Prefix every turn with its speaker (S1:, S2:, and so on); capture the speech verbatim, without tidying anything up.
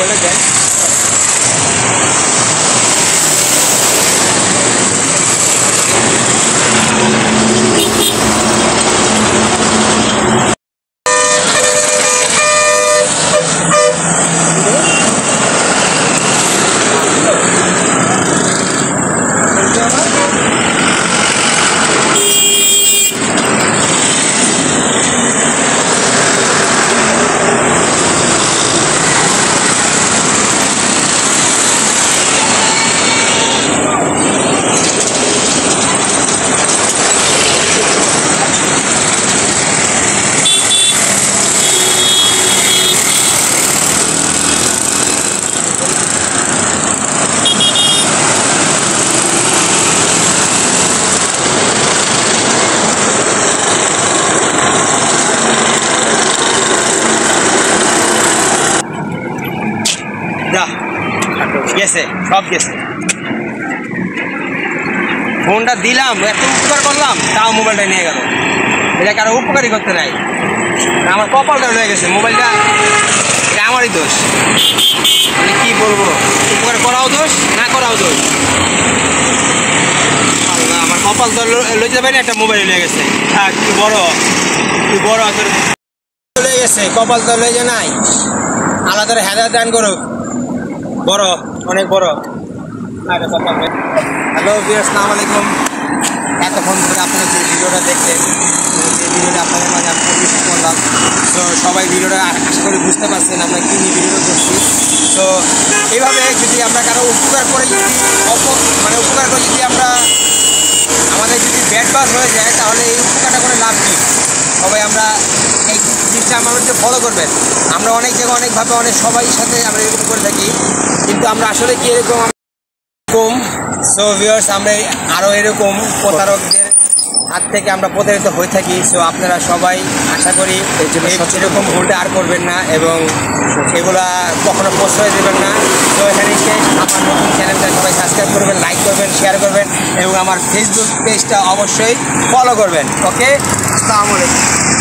S1: মোবাইলটা দেন। গেছে, সব গেছে। ফোনটা দিলাম, এত উপকার করলাম, তাও মোবাইলটা নিয়ে গেল। এটা কারো উপকারই করতে নাই, আমার কপালটা রয়ে গেছে। মোবাইলটা এটা আমারই দোষ। মানে কি বলবো, উপকার করাও দোষ, না করাও দোষ। আল্লাহ, আমার কপাল তো লয়ে যাবে না, একটা মোবাইল লয়ে গেছে। হ্যাঁ, কি বড় কি বড় তোর লয়ে গেছে, কপাল তো লয়ে যায় নাই। আল্লাহ তোর হেদায়েত দান করুক। বড়, অনেক বড়। হ্যালো ভিউয়ার্স, আসসালামু আলাইকুম। এতক্ষণ ধরে আপনারা যে ভিডিওটা দেখলেন, যে ভিডিওটা আপনাদের মাঝে আমি প্রকাশ করলাম, তো সবাই ভিডিওটা আশা করি বুঝতে পারছেন আমরা কী নিয়ে ভিডিওটা করছি। তো এইভাবে যদি আমরা কারো উপকার করে যদি অপ মানে উপকার করে যদি আমরা আমাদের যদি ব্যাড বাস হয়ে যায়, তাহলে এই উপকারটা করে লাভ নেই। সবাই আমরা এই জিনিসটা আমাদেরকে ফলো করবেন। আমরা অনেক জায়গায় অনেকভাবে অনেক সবাই সাথে আমরা এরকম করে থাকি, কিন্তু আমরা আসলে কি এরকম কম। সো ভিউয়ার্স, আমরা আরও এরকম প্রতারকদের হাত থেকে আমরা প্রতারিত হয়ে থাকি। সো আপনারা সবাই আশা করি এরকম ভুলটা আর করবেন না এবং এগুলা কখনো প্রশ্রয় দেবেন না। তো এখানে শেষ। আমার নতুন চ্যানেলটা সবাই সাবস্ক্রাইব করবেন, লাইক করবেন, শেয়ার করবেন এবং আমার ফেসবুক পেজটা অবশ্যই ফলো করবেন। ওকে, আসসালামু আলাইকুম।